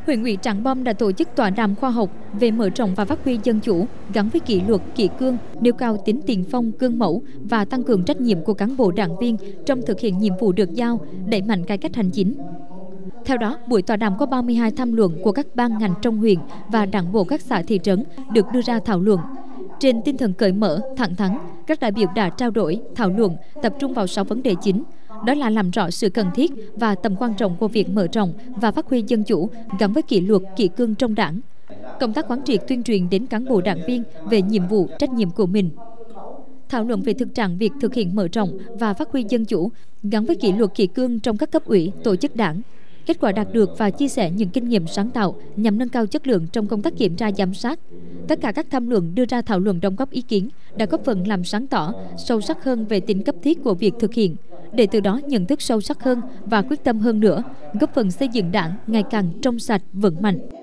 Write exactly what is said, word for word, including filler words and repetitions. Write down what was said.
Huyện ủy Trảng Bom đã tổ chức tọa đàm khoa học về mở rộng và phát huy dân chủ gắn với kỷ luật, kỷ cương, nêu cao tính tiền phong, gương mẫu và tăng cường trách nhiệm của cán bộ đảng viên trong thực hiện nhiệm vụ được giao, đẩy mạnh cải cách hành chính. Theo đó, buổi tọa đàm có ba mươi hai tham luận của các ban ngành trong huyện và đảng bộ các xã thị trấn được đưa ra thảo luận. Trên tinh thần cởi mở, thẳng thắn, các đại biểu đã trao đổi, thảo luận, tập trung vào sáu vấn đề chính. Đó là làm rõ sự cần thiết và tầm quan trọng của việc mở rộng và phát huy dân chủ gắn với kỷ luật, kỷ cương trong đảng. Công tác quán triệt tuyên truyền đến cán bộ đảng viên về nhiệm vụ, trách nhiệm của mình. Thảo luận về thực trạng việc thực hiện mở rộng và phát huy dân chủ gắn với kỷ luật, kỷ cương trong các cấp ủy, tổ chức đảng. Kết quả đạt được và chia sẻ những kinh nghiệm sáng tạo nhằm nâng cao chất lượng trong công tác kiểm tra giám sát. Tất cả các tham luận đưa ra thảo luận đóng góp ý kiến đã góp phần làm sáng tỏ, sâu sắc hơn về tính cấp thiết của việc thực hiện, để từ đó nhận thức sâu sắc hơn và quyết tâm hơn nữa, góp phần xây dựng đảng ngày càng trong sạch, vững mạnh.